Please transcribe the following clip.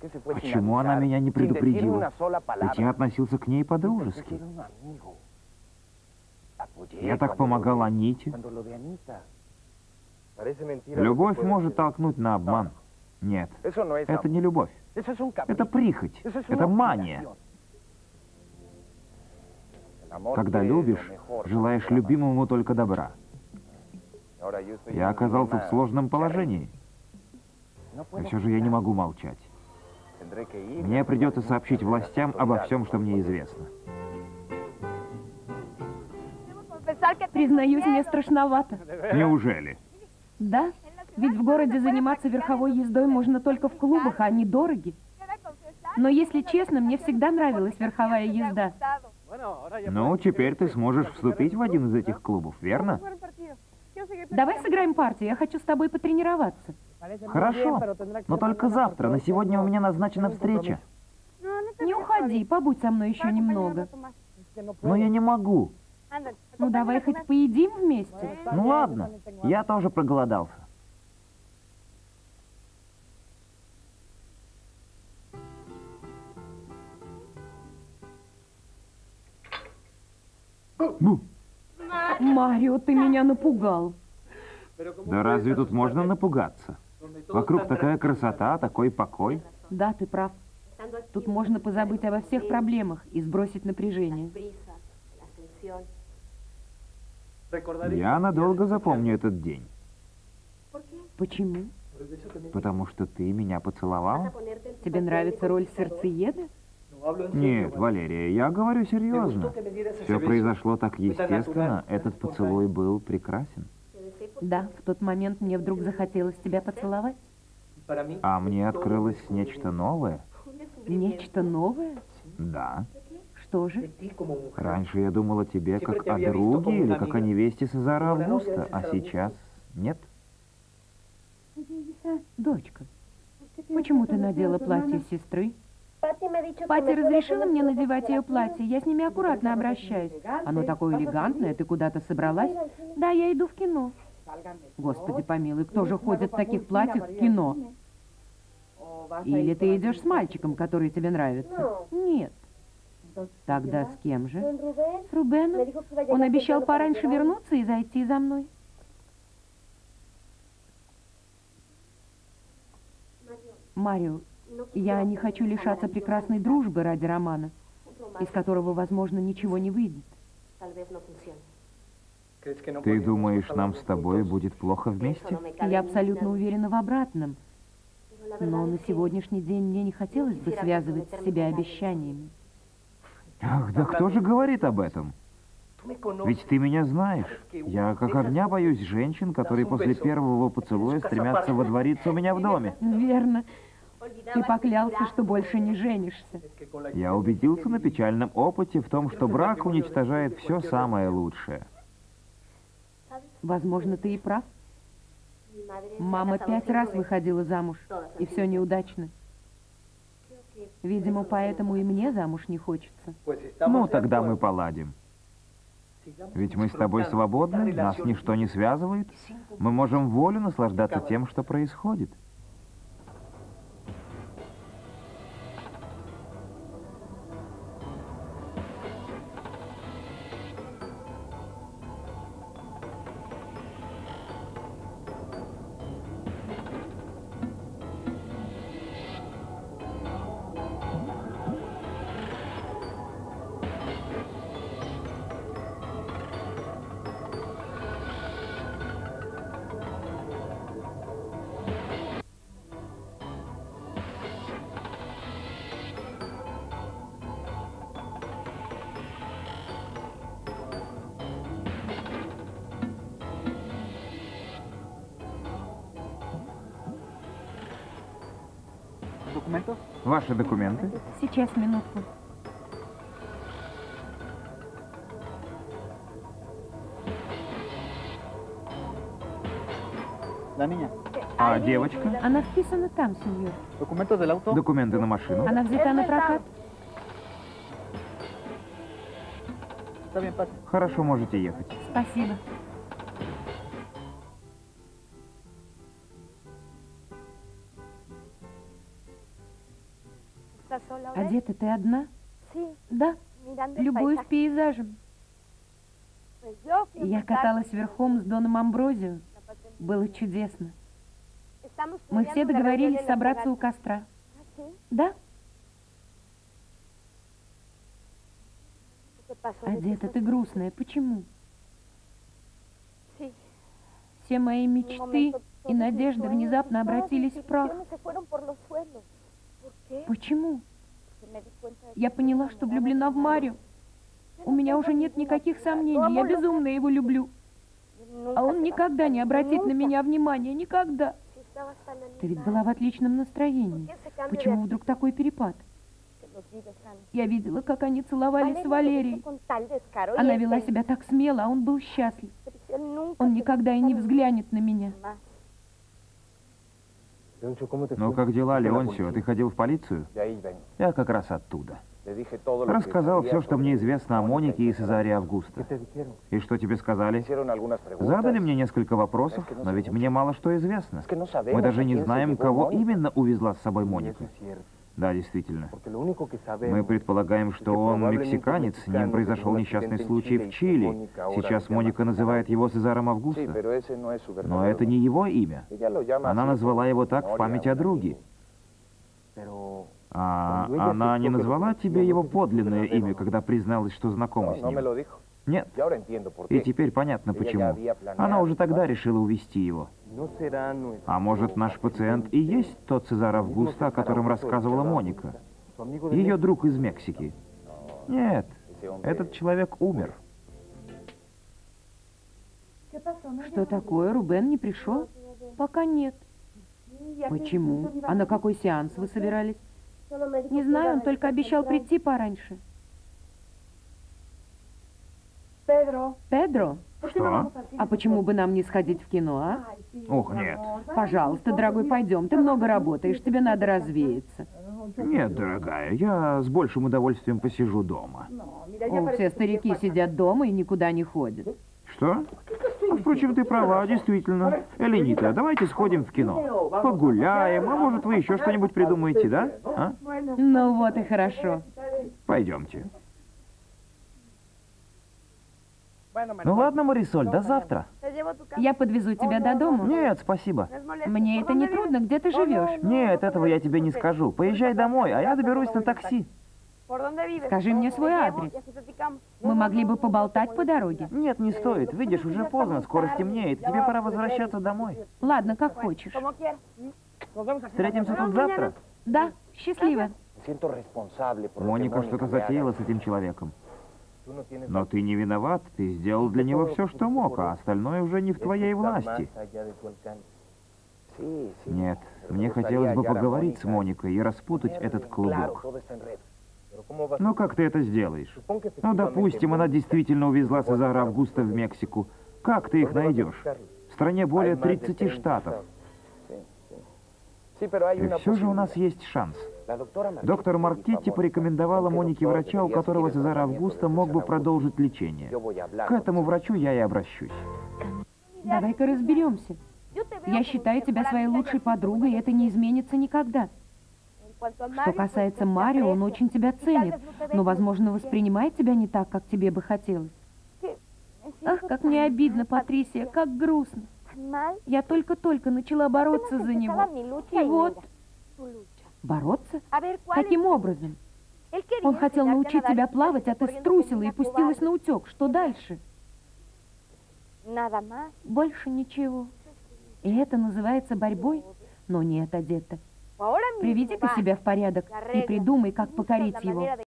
Почему она меня не предупредила? Ведь я относился к ней по-дружески. Я так помогал Аните. Любовь может толкнуть на обман. Нет, это не любовь. Это прихоть, это мания. Когда любишь, желаешь любимому только добра. Я оказался в сложном положении. И все же я не могу молчать. Мне придется сообщить властям обо всем, что мне известно. Признаюсь, мне страшновато. Неужели? Да, ведь в городе заниматься верховой ездой можно только в клубах, а они дороги. Но если честно, мне всегда нравилась верховая езда. Ну, теперь ты сможешь вступить в один из этих клубов, верно? Давай сыграем партию, я хочу с тобой потренироваться. Хорошо, но только завтра. На сегодня у меня назначена встреча. Не уходи, побудь со мной еще немного. Но я не могу. Ну давай хоть поедим вместе. Ну ладно, я тоже проголодался. Бу. Марио, ты меня напугал. Да разве тут можно напугаться? Вокруг такая красота, такой покой. Да, ты прав. Тут можно позабыть обо всех проблемах и сбросить напряжение. Я надолго запомню этот день. Почему? Потому что ты меня поцеловала? Тебе нравится роль сердцееда? Нет, Валерия, я говорю серьезно. Все произошло так естественно, этот поцелуй был прекрасен. Да, в тот момент мне вдруг захотелось тебя поцеловать. А мне открылось нечто новое. Нечто новое? Да. Что же? Раньше я думал о тебе как о друге или как о невесте Сезара Августа, а сейчас нет. Дочка, почему ты надела платье сестры? Пати разрешила мне надевать ее платье, я с ними аккуратно обращаюсь. Оно такое элегантное, ты куда-то собралась? Да, я иду в кино. Господи помилуй, кто же ходит в таких платьях в кино? Или ты идешь с мальчиком, который тебе нравится? Нет. Тогда с кем же? С Рубеном. Он обещал пораньше вернуться и зайти за мной. Марио, я не хочу лишаться прекрасной дружбы ради романа, из которого, возможно, ничего не выйдет. Ты думаешь, нам с тобой будет плохо вместе? Я абсолютно уверена в обратном. Но на сегодняшний день мне не хотелось бы связывать себя обещаниями. Ах, да кто же говорит об этом? Ведь ты меня знаешь. Я как огня боюсь женщин, которые после первого поцелуя стремятся водвориться у меня в доме. Верно. Ты поклялся, что больше не женишься. Я убедился на печальном опыте в том, что брак уничтожает все самое лучшее. Возможно, ты и прав. Мама 5 раз выходила замуж, и все неудачно. Видимо, поэтому и мне замуж не хочется. Ну, тогда мы поладим. Ведь мы с тобой свободны, нас ничто не связывает. Мы можем волю наслаждаться тем, что происходит. Ваши документы? Сейчас, минутку. А девочка? Она вписана там, сеньор. Документы на машину? Она взята на прокат. Хорошо, можете ехать. Спасибо. Одета ты одна? Да, любуюсь пейзажем. Я каталась верхом с Доном Амброзио. Было чудесно. Мы все договорились собраться у костра. Да? Одета ты грустная. Почему? Все мои мечты и надежды внезапно обратились в прах. Почему? Я поняла, что влюблена в Марио. У меня уже нет никаких сомнений. Я безумно его люблю. А он никогда не обратит на меня внимания. Никогда. Ты ведь была в отличном настроении. Почему вдруг такой перепад? Я видела, как они целовались с Валерией. Она вела себя так смело, а он был счастлив. Он никогда и не взглянет на меня. Ну, как дела, Леонсио? Ты ходил в полицию? Я как раз оттуда. Рассказал все, что мне известно о Монике и Сезаре Августо. И что тебе сказали? Задали мне несколько вопросов, но ведь мне мало что известно. Мы даже не знаем, кого именно увезла с собой Моника. Да, действительно. Мы предполагаем, что он мексиканец, с ним произошел несчастный случай в Чили. Сейчас Моника называет его Сезаром Августо. Но это не его имя. Она назвала его так в память о друге. А она не назвала тебе его подлинное имя, когда призналась, что знакома с ним? Нет. И теперь понятно, почему. Она уже тогда решила увезти его. А может, наш пациент и есть тот Сезар Августо, о котором рассказывала Моника? Ее друг из Мексики. Нет, этот человек умер. Что такое? Рубен не пришел? Пока нет. Почему? А на какой сеанс вы собирались? Не знаю, он только обещал прийти пораньше. Педро? Что? А почему бы нам не сходить в кино, а? Ох, нет. Пожалуйста, дорогой, пойдем. Ты много работаешь, тебе надо развеяться. Нет, дорогая, я с большим удовольствием посижу дома. О, все старики сидят дома и никуда не ходят. Что? Впрочем, ты права, действительно. Эленита, давайте сходим в кино. Погуляем, а может, вы еще что-нибудь придумаете, да? А? Ну вот и хорошо. Пойдемте. Ну ладно, Марисоль, до завтра. Я подвезу тебя до дома. Нет, спасибо. Мне это не трудно, где ты живешь? Нет, этого я тебе не скажу. Поезжай домой, а я доберусь на такси. Скажи мне свой адрес. Мы могли бы поболтать по дороге. Нет, не стоит. Видишь, уже поздно, скоро стемнеет. Тебе пора возвращаться домой. Ладно, как хочешь. Встретимся тут завтра? Да, счастливо. Моника что-то затеяла с этим человеком. Но ты не виноват, ты сделал для него все, что мог, а остальное уже не в твоей власти. Нет, мне хотелось бы поговорить с Моникой и распутать этот клубок. Ну как ты это сделаешь? Ну, допустим, она действительно увезла Сезара Августо в Мексику. Как ты их найдешь? В стране более 30 штатов. И все же у нас есть шанс. Доктор Маркетти порекомендовала Монике врача, у которого Сезар Августо мог бы продолжить лечение. К этому врачу я и обращусь. Давай-ка разберемся. Я считаю тебя своей лучшей подругой, и это не изменится никогда. Что касается Марио, он очень тебя ценит, но, возможно, воспринимает тебя не так, как тебе бы хотелось. Ах, как мне обидно, Патрисия, как грустно. Я только-только начала бороться за него. И вот... Бороться? Каким образом? Он хотел научить тебя плавать, а ты струсила и пустилась на утек. Что дальше? Больше ничего. И это называется борьбой? Но нет, Одетта. Приведи-ка себя в порядок и придумай, как покорить его.